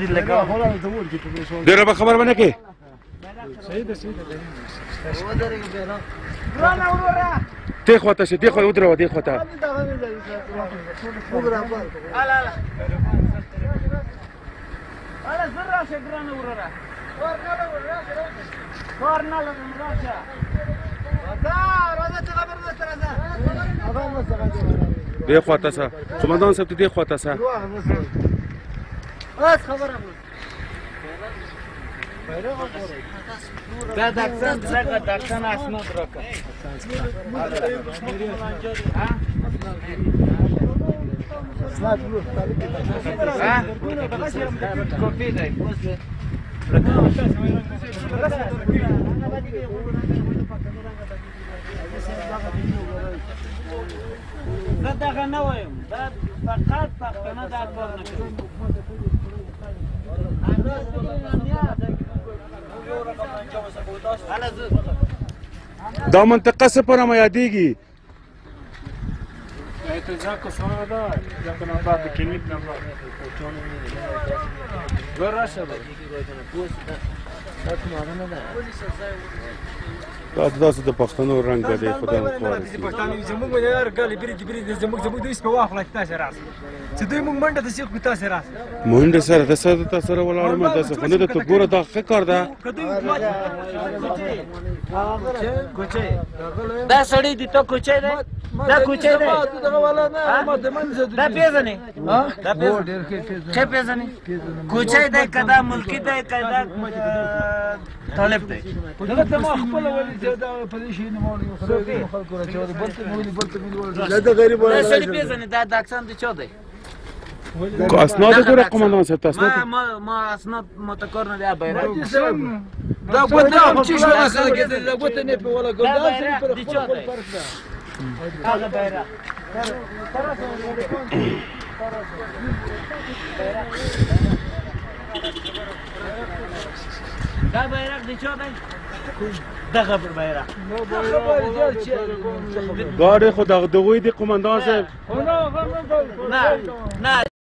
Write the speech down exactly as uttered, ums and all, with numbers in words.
ډېره به خبر ونه کې دې خواته شه دې خوا ودرېږه دې خواته دې خواته شه قمندان صاحب ته دې خواته شه دا دکتن دغه دکتن اسناد راکړه کپی دی دا دغه نه وایم دا فقط پښتانه دا کار نه کوي دا منطقه څه پوره مو یادېږي دا داسې د پښتنو رنګ دی خدای مو خواړه زموږ یار ګالې برې کې برې زموږ زموږ دوی په واخله تاسو راس چې دوی موږ منډه د سیخ په تاسو راس منډه سره د سره تاسو سره ولاړم تاسو خو نه د ته ګوره دا ښه کار ده دا سړی دی ته کوچی دی دا کوچی دی دا پیژنې دا پیژنې ښه پیژنې کوچی دی که دا ملکي دی که دا طالب دی دغه ته ما خپله ولې چې دا په دې شي نه مولي خلکو راچولې بل ته مې ولي بل ته مې ولي دا سړی پیژنې دا د اکسان د چا دی اسناد ګوره قمندان صاحب تاسو ما ما اسناد متکر نه دی بیرغ دا ګوته هم چې شو راځي کېدل دا ګوته نه په ولا ګل دا بیرغ د چا دی هغه بیرغ دا بیرغ د چا دی دغه بیرغ ګاډی خو دغه دغوی دی قمندان صاحب نه نه